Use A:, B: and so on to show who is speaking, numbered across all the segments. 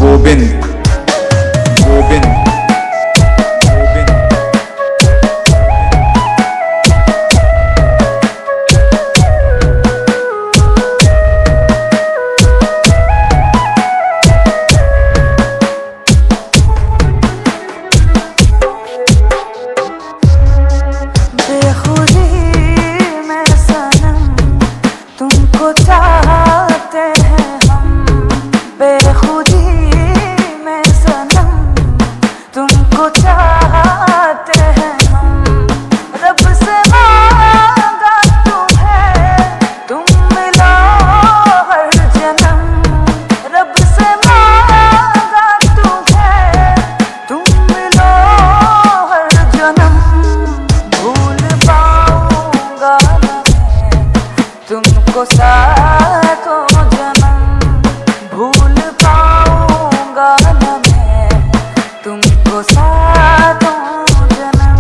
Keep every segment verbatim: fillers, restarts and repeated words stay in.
A: गोविंद गोविंद
B: चाहते हैं हम बेखुदी में सनम, तुमको चाहते हैं हम। रब से मांगा तुम्हें, तुम मिलो हर जन्म। रब से मांगा तुम्हें, तुम मिलो हर जन्म। भूल पाऊंगा न मैं तुमको सातों जन्म, भूल पाऊंगा न मैं तुमको सातों जन्म।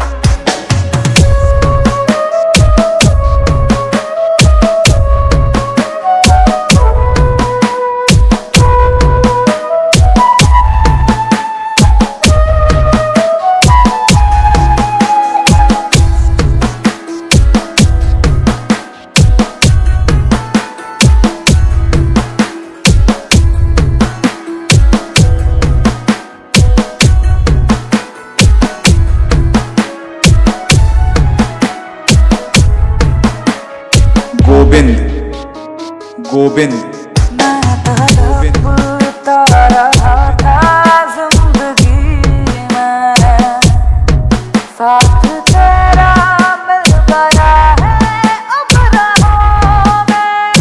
A: गोविंद गोविंद
B: मैं तड़पता रहा था जिंदगी में, साथ तेरा मिल गया है अब राहों में।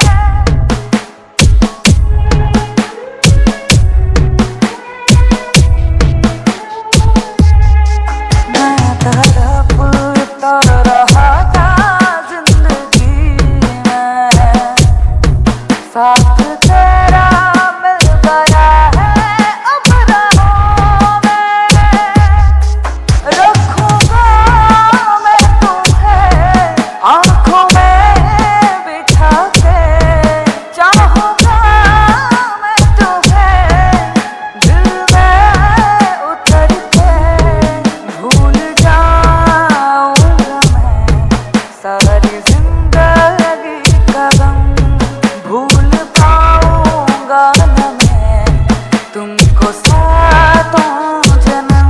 B: मैं तड़पता रहा था साथ तेरा मिल गया है अब राहों में। रखूंगा मैं तुम्हें आंखों में बिठा के, चाहूंगा मैं तुम्हें दिल में उतर के। भूल जाऊंगा मैं सारी जिंदगी का गम, भूल पाऊंगा न मैं तुमको सातों जन्म।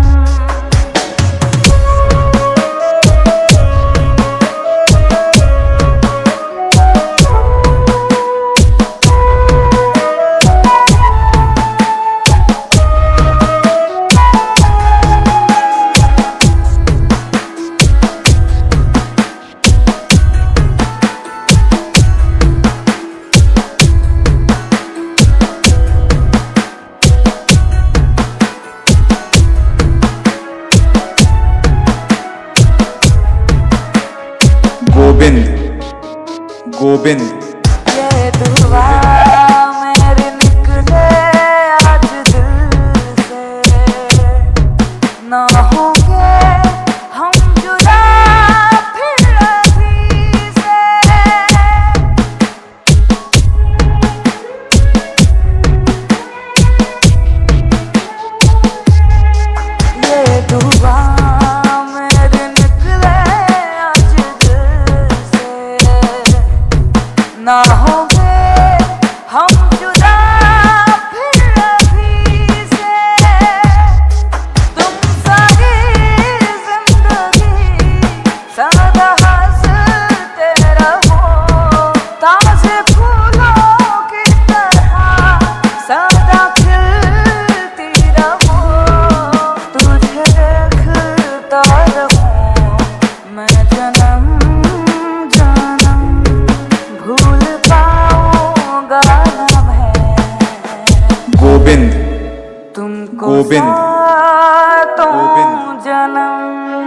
A: गोविंद गोविंद
B: ये दुआ मेरी निकले आज दिल से, ना होंगे हम जुदा फिर कभी से। ये दुआ मेरी निकले आज दिल से, ना होंगे हम जुदा फिर कभी से। तुम सारी जिंदगी सदा हंसते रहो, ताजे फूलों की तरह सदा खिलती रहो। तुझे देखता रहूं मैं जन्म जन्म, भूल पाऊंगा न मैं
A: गोविंद
B: तुमको
A: गोविंद
B: सातों
A: गोविंद
B: जन्म।